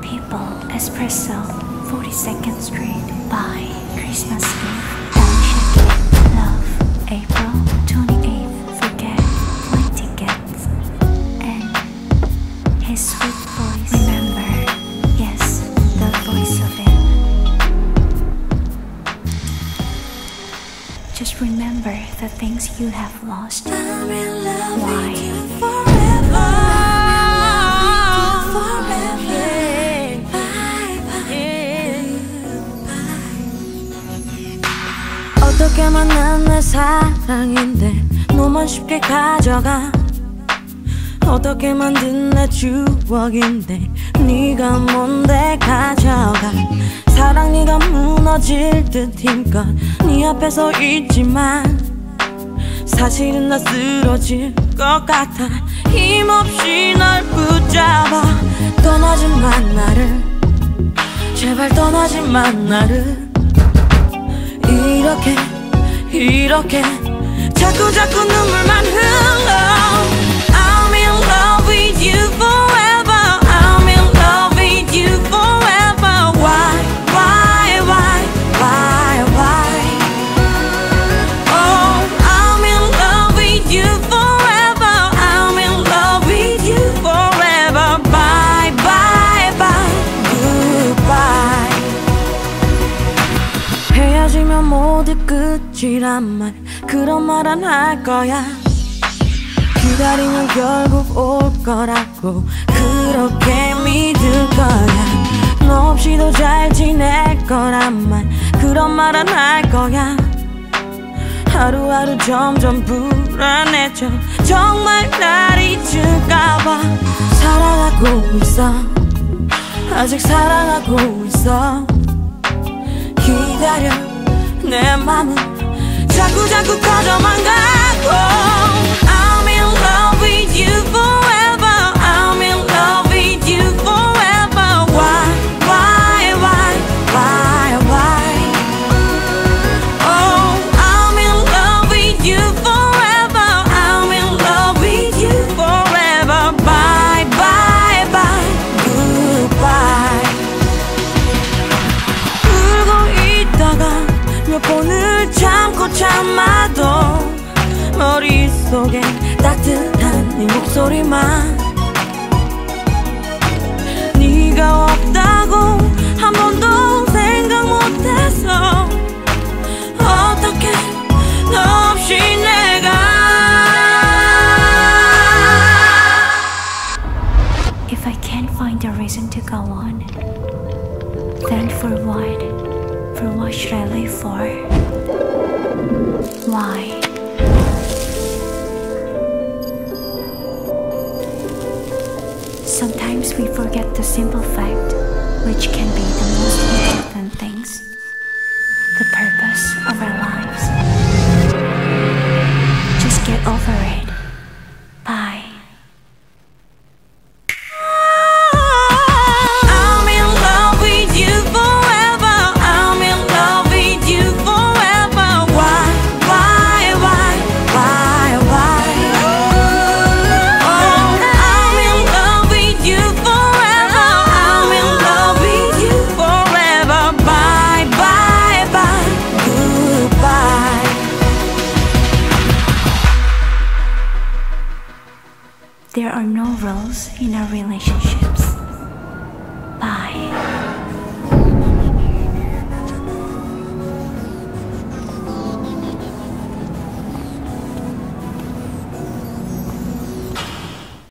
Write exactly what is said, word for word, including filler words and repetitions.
People, Espresso, forty-second Street, by Christmas Eve, Dawn Love, April twenty-eighth, Forget, Flight Tickets, and his sweet voice. Remember, yes, the voice of it. Just remember the things you have lost. I'm in love Why? with you forever. 어떻게 만난 내 사랑인데 너만 쉽게 가져가. 어떻게 만든 내 추억인데 네가 뭔데 가져가. 사랑 네가 무너질 듯 힘껏 네 앞에 서 있지만 사실은 나 쓰러질 것 같아. 힘없이 널 붙잡아. 떠나지만 나를, 제발 떠나지만 나를. 이렇게 이렇게 자꾸 자꾸 눈물만 흘러. I'm in love with you forever. I'm in love with you forever. Why, why, why, why, why? Oh, I'm in love with you forever. I'm in love with you forever. Bye, bye, bye, goodbye. 헤어지면 모두 끝이란 말, 그런 말 안 할 거야. 기다리면 결국 올 거라고 그렇게 믿을 거야. 너 없이도 잘 지낼 거란 말, 그런 말 안 할 거야. 하루하루 점점 불안해져. 정말 날 잊을까봐. 사랑하고 있어, 아직 사랑하고 있어. 기다려, 내 맘은 자꾸 자꾸 커져만 가고. I'm in love with you forever. I'm in love with you forever. Why, why, why, why, why? Oh, I'm in love with you forever. I'm in love with you forever. Bye, bye, bye, goodbye. 울고 있다가 몇 번을 참고 참아도 머릿속에 따뜻한 네 목소리만. 네가 없다고 한 번도 생각 못했어. 어떻게 너 없이 내가. If I can't find a reason to go on, then for what? For what should I live for? Why? Sometimes we forget the simple fact, which can be the most important things, the purpose of our lives. Just get over it.